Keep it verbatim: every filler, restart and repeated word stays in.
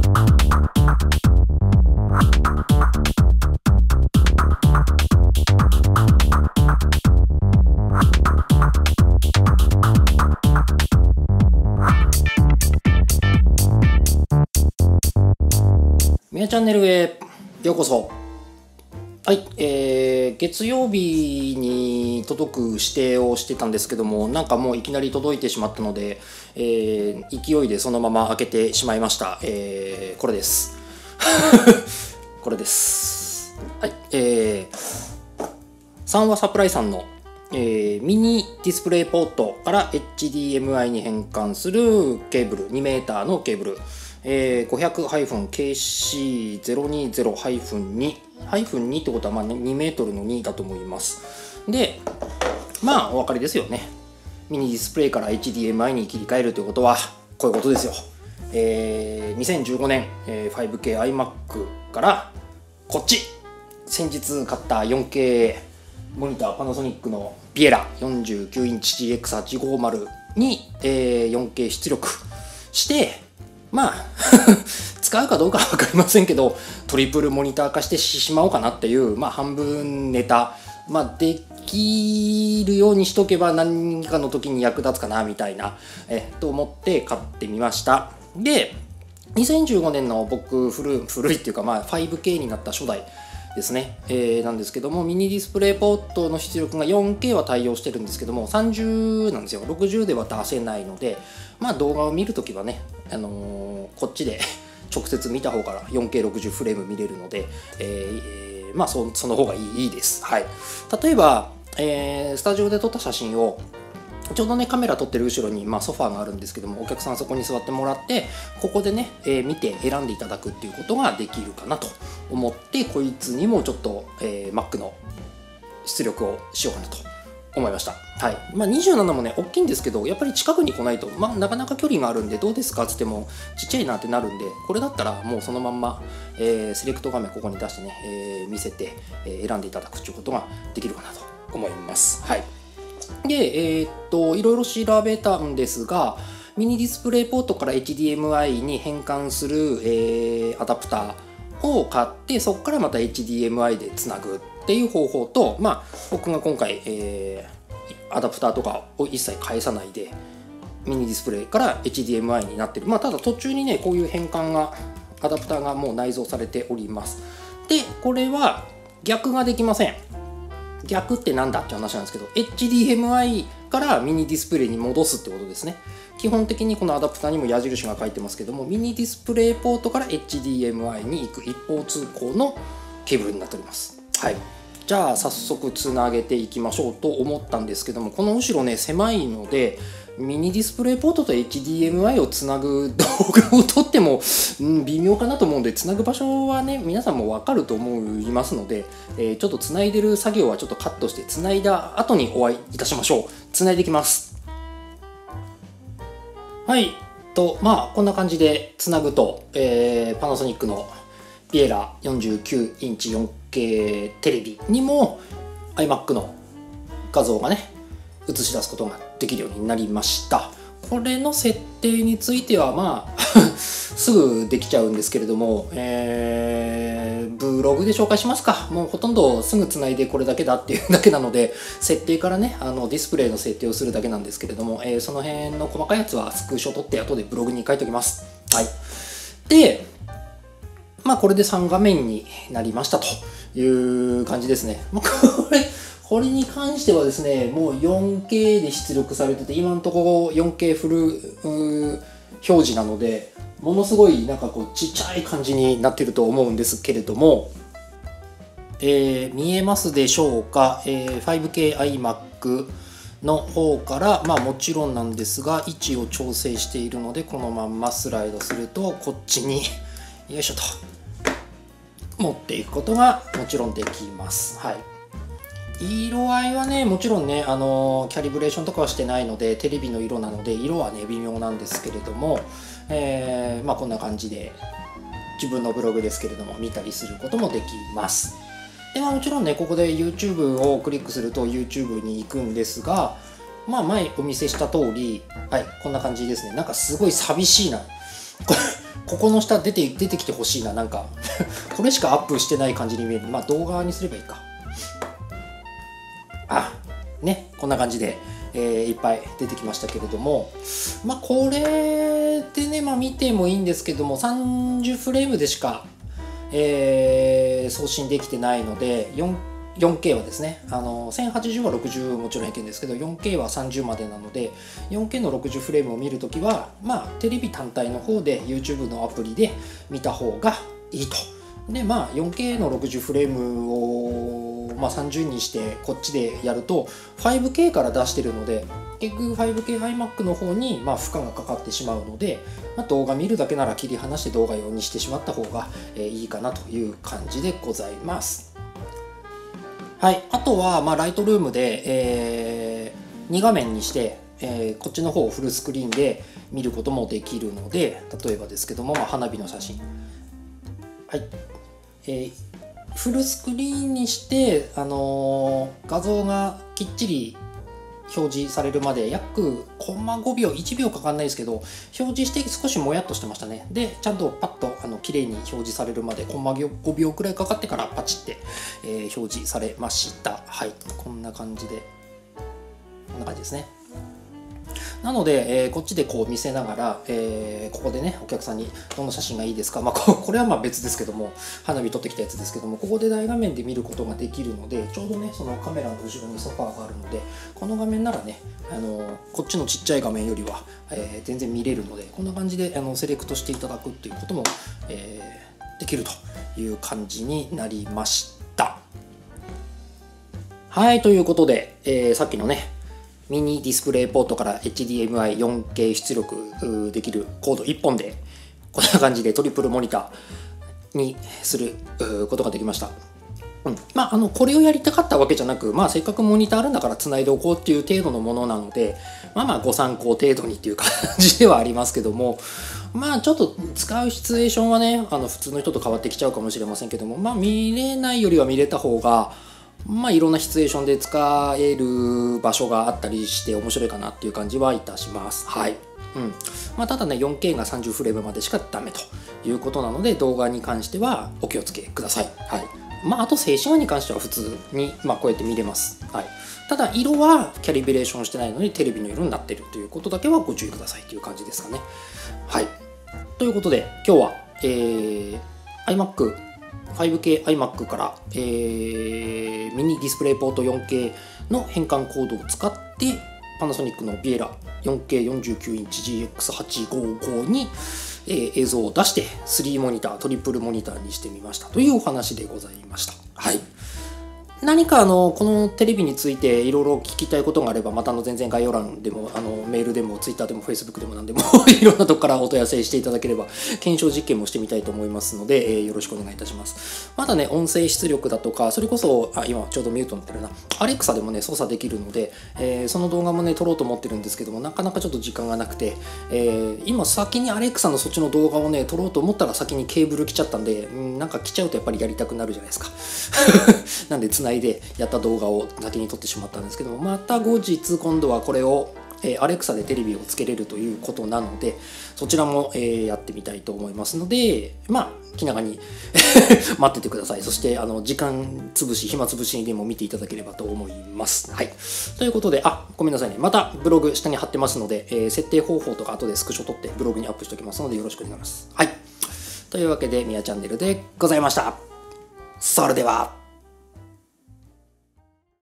みやチャンネルへようこそ。はい、えー、月曜日に届く指定をしてたんですけども、なんかもういきなり届いてしまったので、えー、勢いでそのまま開けてしまいました。えー、これです。これです。はい、えー、三和サプライさんの、えー、ミニディスプレイポートから エイチディーエムアイ に変換するケーブル、にメーターのケーブル。えー、ごひゃくケーシーゼロにゼロに にってことはまあにメートルのにだと思います。で、まあお分かりですよね。ミニディスプレイから エイチディーエムアイ に切り替えるということはこういうことですよ。えー、にせんじゅうごねん、えー、ファイブケーアイマック からこっち先日買った よんケー モニターパナソニックのビエラよんじゅうきゅうインチ ジーエックスはちごーまる に、えー、よんケー 出力してまあ使うかどうかは分かりませんけどトリプルモニター化してしまおうかなっていう、まあ、半分ネタ、まあ、できるようにしとけば何かの時に役立つかなみたいなえと思って買ってみました。でにせんじゅうごねんの僕古古いっていうか、まあ、ファイブケー になった初代ですね、えー、なんですけどもミニディスプレイポートの出力が よんケー は対応してるんですけどもさんじゅうなんですよ。ろくじゅうでは出せないので、まあ、動画を見るときはね、あのー、こっちで直接見た方から よんケーろくじゅう フレーム見れるので、えー、まあ そ, その方がいい, いいです、はい、例えば、えー、スタジオで撮った写真をちょうどねカメラ撮ってる後ろに、まあ、ソファーがあるんですけどもお客さんそこに座ってもらってここでね、えー、見て選んでいただくっていうことができるかなと思ってこいつにもちょっと、えー、Mac の出力をしようかなと思いました。はい。まあ、にじゅうななもね大きいんですけどやっぱり近くに来ないと、まあ、なかなか距離があるんでどうですかっつってもちっちゃいなってなるんでこれだったらもうそのまんま、えー、セレクト画面ここに出してね、えー、見せて、えー、選んでいただくっていうことができるかなと思います。はい。で、えー、っといろいろ調べたんですがミニディスプレイポートから エイチディーエムアイ に変換する、えー、アダプターを買ってそこからまた エイチディーエムアイ でつなぐっていう方法と、まあ、僕が今回、えー、アダプターとかを一切返さないでミニディスプレイから エイチディーエムアイ になってる、まあ、ただ途中にねこういう変換がアダプターがもう内蔵されております。でこれは逆ができません。逆ってなんだって話なんですけど エイチディーエムアイ からミニディスプレイに戻すってことですね。基本的にこのアダプターにも矢印が書いてますけどもミニディスプレイポートから エイチディーエムアイ に行く一方通行のケーブルになっております。はい、じゃあ早速つなげていきましょうと思ったんですけどもこの後ろね狭いのでミニディスプレイポートと エイチディーエムアイ をつなぐ動画を撮っても、うん、微妙かなと思うんでつなぐ場所はね皆さんも分かると思いますので、えー、ちょっとつないでる作業はちょっとカットしてつないだ後にお会いいたしましょう。つないでいきます。はいとまあこんな感じでつなぐと、えー、パナソニックのビエラよんじゅうきゅうインチ よんケー テレビにも iMac の画像がね映し出すことができるようになりました。これの設定についてはまあすぐできちゃうんですけれども、えー、ブログで紹介しますか。もうほとんどすぐつないでこれだけだっていうだけなので設定からねあのディスプレイの設定をするだけなんですけれども、えー、その辺の細かいやつはスクショ撮って後でブログに書いておきます。はい。でまあこれでさん画面になりましたという感じですね。これこれに関してはですね、もう よんケー で出力されてて、今のところ よんケー フル表示なので、ものすごいなんかこうちっちゃい感じになってると思うんですけれども、えー、見えますでしょうか、えー、ファイブケーアイマック の方から、まあもちろんなんですが、位置を調整しているので、このまんまスライドすると、こっちに、よいしょと、持っていくことがもちろんできます。はい。色合いはねもちろんねあのキャリブレーションとかはしてないのでテレビの色なので色はね微妙なんですけれども、えー、まあこんな感じで自分のブログですけれども見たりすることもできます。で、まあ、もちろんねここで YouTube をクリックすると YouTube に行くんですが、まあ前お見せした通り、はい、こんな感じですね。なんかすごい寂しいなこここの下出て出てきてほしいな。なんかこれしかアップしてない感じに見える。まあ動画にすればいいか。あね、こんな感じで、えー、いっぱい出てきましたけれども、まあこれでね、まあ見てもいいんですけども、さんじゅうフレームでしか、えー、送信できてないので、よんよんケー はですね、あのせんはちじゅうはろくじゅうもちろん平均ですけど よんケー はさんじゅうまでなので よんケー のろくじゅうフレームを見るときは、まあテレビ単体の方で YouTube のアプリで見た方がいいと。でまあ よんケー のろくじゅうフレームを、まあ、さんじゅうにしてこっちでやると ファイブケー から出してるので、結局 ファイブケー iMac の方にまあ負荷がかかってしまうので、まあ、動画見るだけなら切り離して動画用にしてしまった方がいいかなという感じでございます。はい、あとは、まあ、ライトルームで、えー、に画面にして、えー、こっちの方をフルスクリーンで見ることもできるので、例えばですけども、まあ、花火の写真、はいえー、フルスクリーンにして、あのー、画像がきっちり表示されるまで約コンマごびょういちびょうかかんないですけど、表示して少しもやっとしてましたね。でちゃんとパッとあの綺麗に表示されるまでコンマごびょうくらいかかってからパチって、えー、表示されました。はい、こんな感じでこんな感じですね。なので、えー、こっちでこう見せながら、えー、ここでねお客さんにどの写真がいいですか、まあ、これはまあ別ですけども、花火撮ってきたやつですけども、ここで大画面で見ることができるので、ちょうどねそのカメラの後ろにソファーがあるので、この画面ならね、あのー、こっちのちっちゃい画面よりは、えー、全然見れるので、こんな感じであのセレクトしていただくっていうことも、えー、できるという感じになりました。はい、ということで、えー、さっきのねミニディスプレイポートから エイチディーエムアイよんケー 出力できるコードいっぽんでこんな感じでトリプルモニターにすることができました。うん、まああのこれをやりたかったわけじゃなく、まあせっかくモニターあるんだからつないでおこうっていう程度のものなので、まあまあご参考程度にっていう感じではありますけども、まあちょっと使うシチュエーションはね、あの普通の人と変わってきちゃうかもしれませんけども、まあ見れないよりは見れた方がまあいろんなシチュエーションで使える場所があったりして面白いかなっていう感じはいたします。はい。うんまあ、ただね よんケー がさんじゅうフレームまでしかダメということなので、動画に関してはお気をつけください。はい。まああと静止画に関しては普通にまあこうやって見れます。はい。ただ色はキャリブレーションしてないのにテレビの色になっているということだけはご注意くださいという感じですかね。はい。ということで今日は、えー、iMacファイブケー iMac から、えー、ミニディスプレイポート よんケー の変換コードを使ってパナソニックのビエラ よんケーよんじゅうきゅうインチ ジーエックスはちごご に、えー、映像を出してスリーモニタートリプルモニターにしてみましたというお話でございました。はい。何かあのこのテレビについていろいろ聞きたいことがあれば、またあの全然概要欄でもあのメールでもツイッターでもフェイスブックでも何でもいろんなとこからお問い合わせしていただければ検証実験もしてみたいと思いますので、えー、よろしくお願いいたします。まだね音声出力だとか、それこそあ今ちょうどミュートになってるなアレクサでもね操作できるので、えー、その動画もね撮ろうと思ってるんですけども、なかなかちょっと時間がなくて、えー、今先にアレクサのそっちの動画をね撮ろうと思ったら先にケーブル来ちゃったんで、んなんか来ちゃうとやっぱりやりたくなるじゃないですかなんで繋いでやった動画動画を先に撮ってしまったんですけども、また後日今度はこれをえー、アレクサでテレビをつけれるということなので、そちらも、えー、やってみたいと思いますので、まあ気長に待っててください。そしてあの時間つぶし暇つぶしにでも見ていただければと思います。はい。ということで、あごめんなさいね、またブログ下に貼ってますので、えー、設定方法とか後でスクショ撮ってブログにアップしておきますのでよろしくお願いします。はい。というわけでみやチャンネルでございました。それでは。